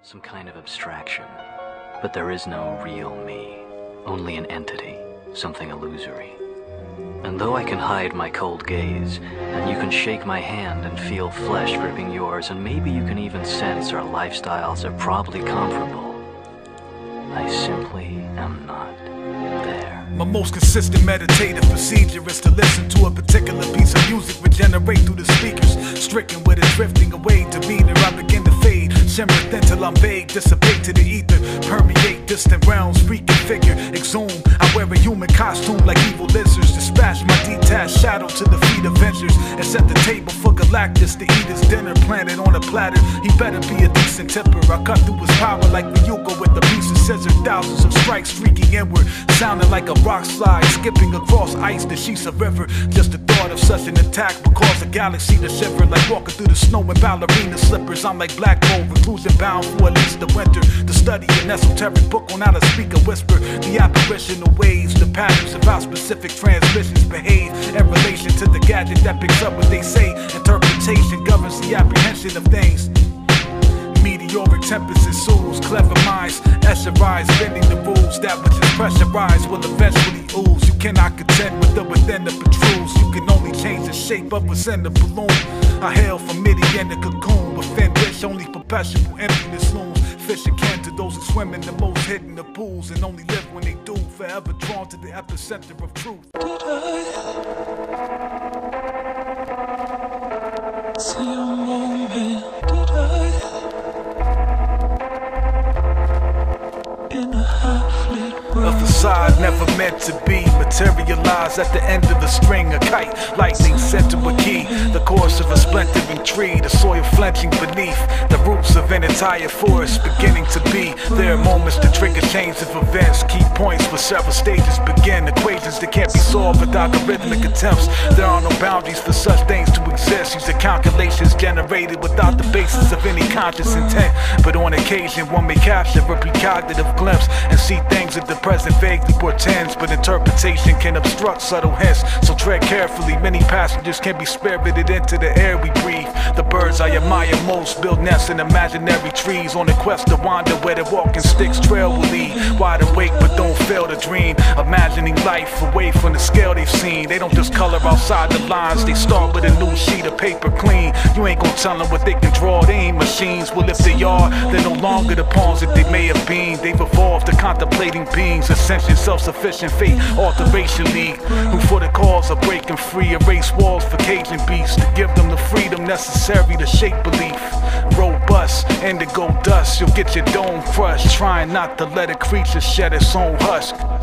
some kind of abstraction. But there is no real me, only an entity, something illusory. And though I can hide my cold gaze, and you can shake my hand and feel flesh gripping yours, and maybe you can even sense our lifestyles are probably comparable, I simply am not there. My most consistent meditative procedure is to listen to a particular piece of music regenerate through the speakers. Stricken with it drifting away, demeanor, I begin to fade. Shimmer thin till I'm vague, dissipate to the ether. Permeate distant realms, reconfigure, exhume. I wear a human costume like evil lizards. Dispatch my detached shadow to the feet of ventures. And set the table for Galactus to eat his dinner. Planted on a platter, he better be a decent tipper. I cut through his power like Ryuga with a piece of scissor. Thousands of strikes streaking inward, sounding like a rock slide, skipping across ice that sheets a river. Just the thought of such an attack would cause a galaxy to shiver. Like walking through the snow in ballerina slippers. I'm like Black Hole, reclusion bound for at least the winter. To study an esoteric book on how to speak a whisper. The apparitional waves, the patterns of how specific transmissions behave in relation to the gadget that picks up what they say. Interpretation governs the apprehension of things. Meteoric tempest ensues, clever minds rise, bending the rules. That which is pressurized will eventually ooze. You cannot contend with the within that protrudes. You can only change the shape of what's in the balloon. I hail from Midian the cocoon, within which only perpetual emptiness looms. Fish akin to those who swim in the most hidden of pools, and only live when they do, forever drawn to the epicenter of truth. Did I see a moment? Did I? In a half-lit world, A facade never meant to be materialized at the end of the string. A kite, lightning sent to a key. The course of a splintering tree, the soil flinching beneath. The roots of an entire forest beginning to be. There are moments to trigger chains of events. Key points where several stages begin. Equations that can't be solved with algorithmic attempts. There are no boundaries for such things to exist. These are calculations generated without the basis of any conscious intent. But on occasion one may capture a precognitive glimpse and see things that the present vaguely portends. But interpretation can obstruct subtle hints, so tread carefully. Many passengers can be spirited into the air we breathe. The birds I admire most build nests in imaginary trees, on a quest to wander where the walking sticks trail will lead. Wide awake but don't fail to dream, imagining life away from the scale they've seen. They don't just color outside the lines, they start with a new sheet of paper clean. You ain't gon' tell them what they can draw, they ain't machines. Well, if they are, they're no longer the pawns that they may have been. They've evolved to contemplating beings, ascension, self-sufficient fate, alteration league, who for the cause of breaking free, erase walls for caging beasts, to give them the freedom necessary to shape belief. Robust, indigo dust, you'll get your dome crushed, trying not to let a creature shed its own husk.